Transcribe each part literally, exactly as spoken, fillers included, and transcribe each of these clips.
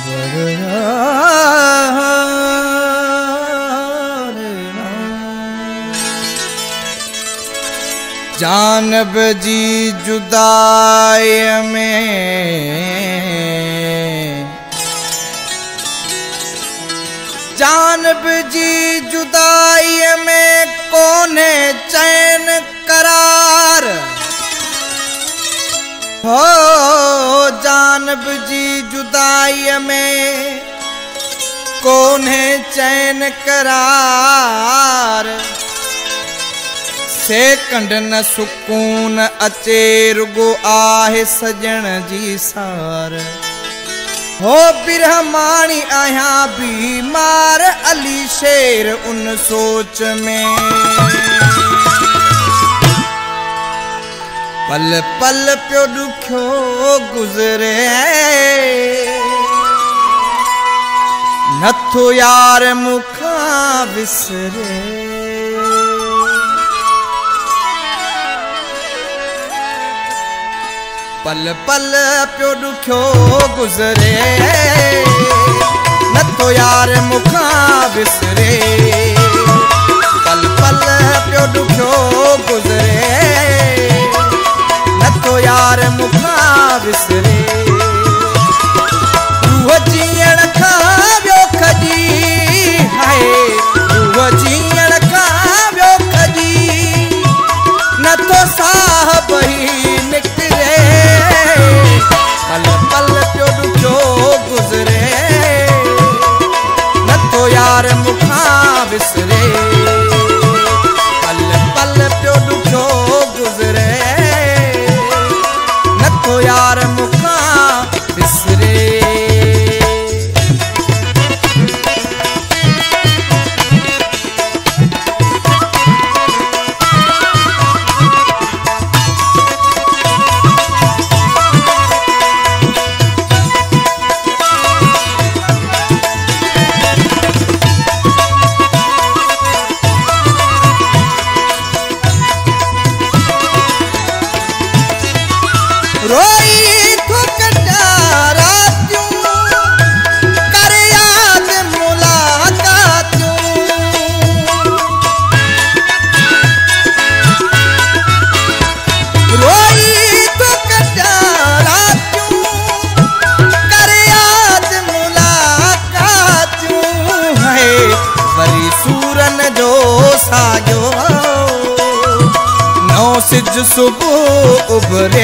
जानब जी जुदाई में जानब जी जुदाई में कोने चैन करार हो जानब जी जुदाई में कोने चैन करार सेकंड न सुकून अचे रुगो आहे सजण जी सार हो बिरहमानी आया बीमार अली शेर उन सोच में पल पल प्यो दुखो गुजरे नथो यार मुखा विसरे पल पल प्यो दुखो गुजरे नथो यार मुखा विसरे पल पल प्यो दुखो गुजरे नथो यार मुखा विसरे रूह जीअण खां ॿियो खजी हाय रूह जीअण खां ॿियो खजी नथो साह बही निकिरे पल पल प्यो दुखो गुजरे नथो यार मुखा विसरे पल पल प्यो दुखो गुजरे नथो यार मुखा विसरे रोई थुकटा रातियूं कर याद मुलाकातूं रोई थुकटा रातियूं कर याद मुलाकातूं है वरी सूरन जो साजो नौ सिज सुबुह उभरे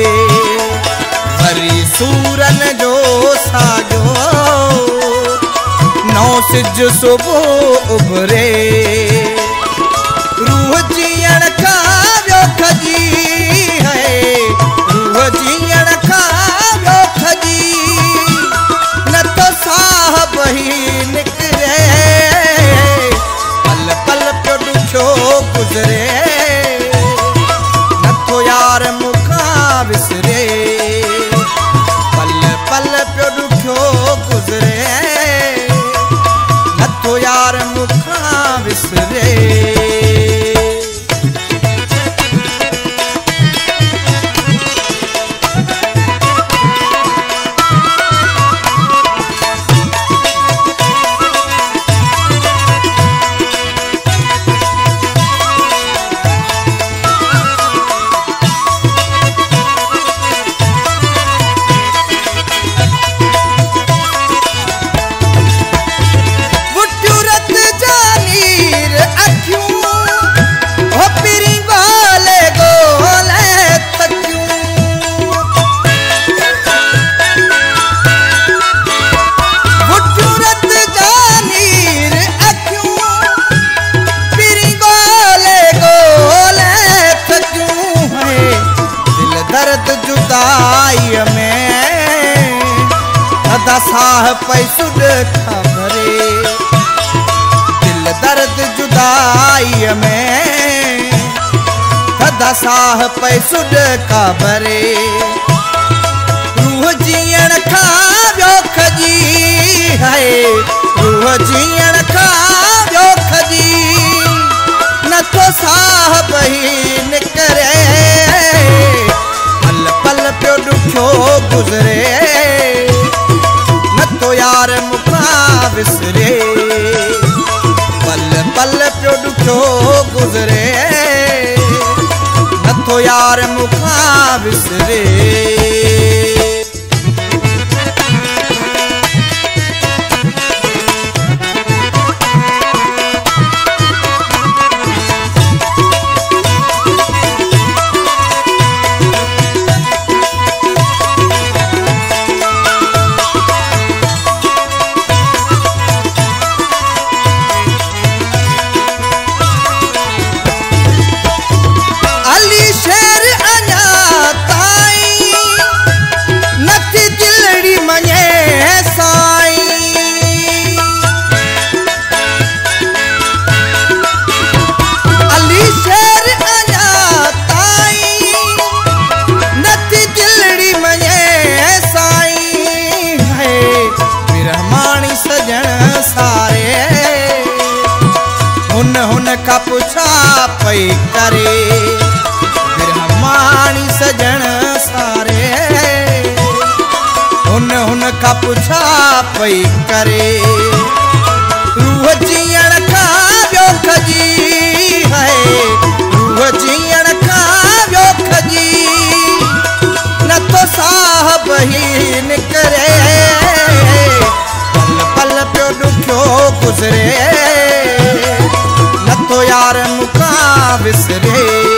हरी सूरन जो साजो नौ सिज सुबुह उभरे रूह जीअण खां ॿियो खजी है रूह जीअण खां ॿियो खजी नथो साह बही निकिरे पल पल प्यो दुखो गुजरे नथो यार मुखा विसरे पल पल प्यो दुखो गुजरे नथो यार मुखा विसरे दर्द जुदाई में सदा साह पैसुड खबरे दिल दर्द जुदाई में सदा साह पैसुड खबरे रूह जीअण खां ॿियो खजी है रूह जीअण खां ॿियो खजी नथो साह बही निकिरे पल पल प्यो दुखो गुजरे नथो खां पुछा पई करे बिरहमानी सजण सारे हुन हुन खां पुछा पई करे रूह जीअण खां ॿियो खजी है रूह जीअण खां ॿियो खजी न तो साह बही निकरे पल पल पियो ॾुखियो गुज़रे न तो यार मुखां विसरे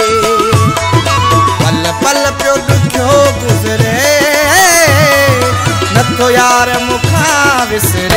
पल पल पियो ॾुखियो गुज़रे न तो यार मुखां विसरे।